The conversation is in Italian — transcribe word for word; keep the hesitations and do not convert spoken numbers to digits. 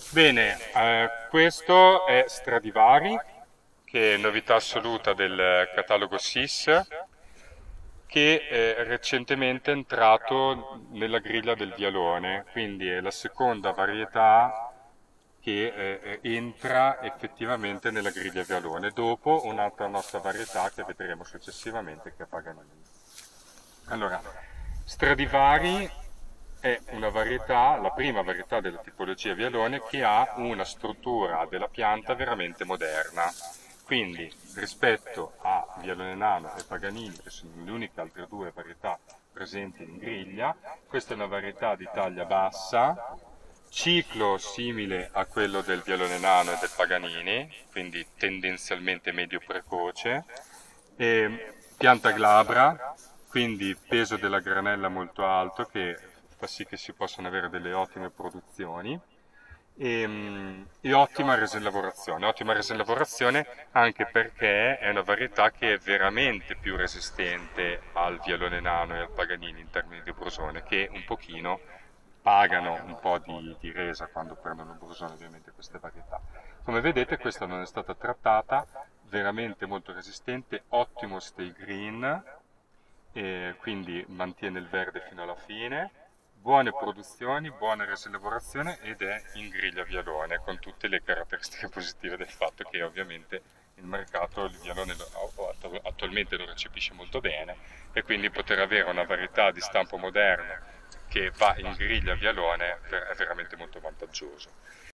Bene, eh, questo è Stradivari, che è novità assoluta del catalogo S I S, che è recentemente entrato nella griglia del vialone, quindi è la seconda varietà che eh, eh, entra effettivamente nella griglia vialone, dopo un'altra nostra varietà che vedremo successivamente, che è Paganini. Allora, Stradivari è una varietà, la prima varietà della tipologia vialone che ha una struttura della pianta veramente moderna. Quindi, rispetto a Vialone Nano e Paganini, che sono le uniche altre due varietà presenti in griglia, questa è una varietà di taglia bassa, ciclo simile a quello del Vialone Nano e del Paganini, quindi tendenzialmente medio precoce, e pianta glabra, quindi peso della granella molto alto che fa sì che si possano avere delle ottime produzioni e, mm, e ottima resa in lavorazione. Ottima resa in lavorazione anche perché è una varietà che è veramente più resistente al Vialone Nano e al Paganini in termini di brusone, che un pochino pagano un po' di, di resa quando prendono brusone ovviamente queste varietà. Come vedete questa non è stata trattata, veramente molto resistente, ottimo stay green, e quindi mantiene il verde fino alla fine, buone produzioni, buona resa in lavorazione ed è in griglia vialone con tutte le caratteristiche positive del fatto che ovviamente il mercato il vialone lo- attu- attualmente lo recepisce molto bene e quindi poter avere una varietà di stampo moderno che va in griglia vialone è veramente molto vantaggioso.